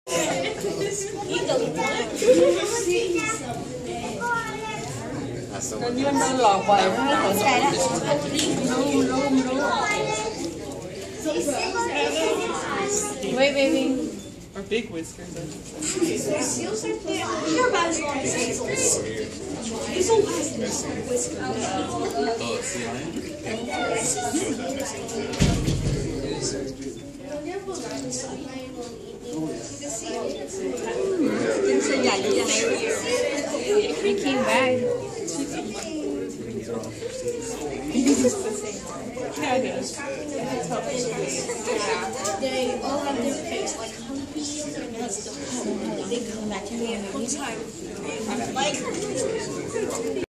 Hình như anh đang lọt bài đó. Wait, baby. Or big whiskers. Your body is He came back. They all have their face like they come back to me and one time I'm like